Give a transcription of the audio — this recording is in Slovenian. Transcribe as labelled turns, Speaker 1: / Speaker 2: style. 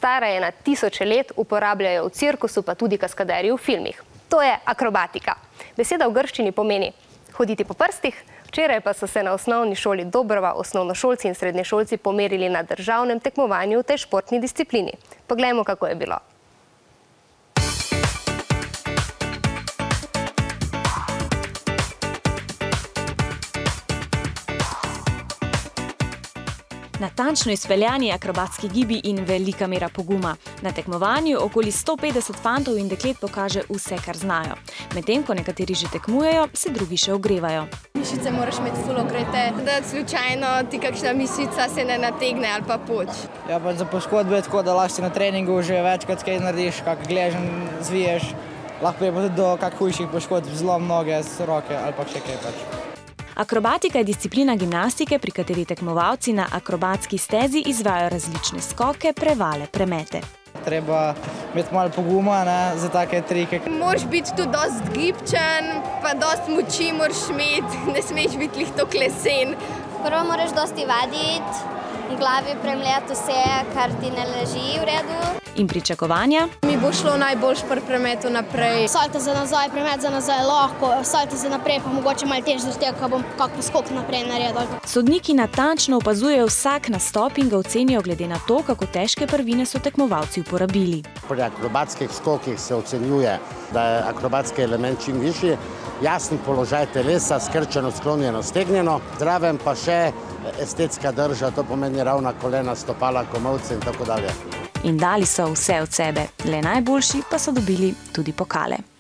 Speaker 1: stara je na tisoče let, uporabljajo v cirkusu, pa tudi kaskaderji v filmih. To je akrobatika. Beseda v grščini pomeni hoditi po prstih, včeraj pa so se na osnovni šoli Dobrova osnovnošolci in srednješolci pomerili na državnem tekmovanju v tej športni disciplini. Poglejmo, kako je bilo.
Speaker 2: Natančno izpeljani akrobatski gibi in velika mera poguma. Na tekmovanju okoli 150 fantov in deklet pokaže vse, kar znajo. Medtem, ko nekateri že tekmujejo, se drugi še ogrevajo.
Speaker 3: Mišice moraš imeti ful okrete, da slučajno ti kakšna mišica se ne nategne ali pa poč.
Speaker 4: Ja, pač za poškodbe je tako, da lahko si na treningu že večkrat kaj narediš, kak gležen zviješ. Lahko je pa tudi do kak hujših poškodb, zlom noge, roke ali pa še kaj pač.
Speaker 2: Akrobatika je disciplina gimnastike, pri kateri tekmovalci na akrobatski stezi izvajajo različne skoke, prevale, premete.
Speaker 4: Treba imeti malo poguma za take trike.
Speaker 3: Moraš biti tudi dosti gibčen, pa dosti moči moraš imeti, ne smeš biti lih toliko lesen.
Speaker 5: Prvo moraš dosti vaditi, v glavi premljati vse, kar ti ne leži v redu.
Speaker 2: In pričakovanja?
Speaker 3: Mi bo šlo najboljš pri premetu naprej.
Speaker 6: Salte za nazaj, premet za nazaj lahko, salte za naprej pa mogoče malo težje, zato ker bom kak poskok naprej naredil.
Speaker 2: Sodniki natančno opazujejo vsak nastop in ga ocenijo glede na to, kako težke prvine so tekmovalci uporabili.
Speaker 7: Pri akrobatskih skokih se ocenjuje, da je akrobatski element čim višji, jasen položaj telesa, skrčeno, sklonjeno, stegnjeno, zraven pa še estetska drža, to pomeni ravna kolena, stopala, komolce in tako dalje.
Speaker 2: In dali so vse od sebe, le najboljši pa so dobili tudi pokale.